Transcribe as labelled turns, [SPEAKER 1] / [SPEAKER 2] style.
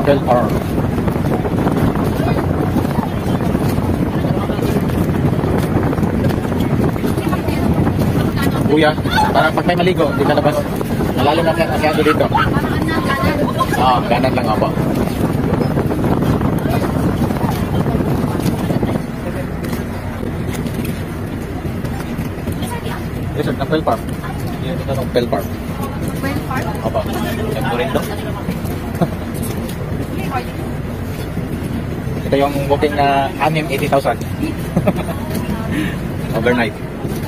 [SPEAKER 1] Uncle R. Kuya, parang pag may maligo, di ka labas. Malalim na masyado dito. Kanan lang ako. Yes, sir, Nampel Park. Yan ito, Nampel Park.
[SPEAKER 2] Nampel Park?
[SPEAKER 1] Opo. Ito rin doon. Ito yung booking na 80,000. Overnight.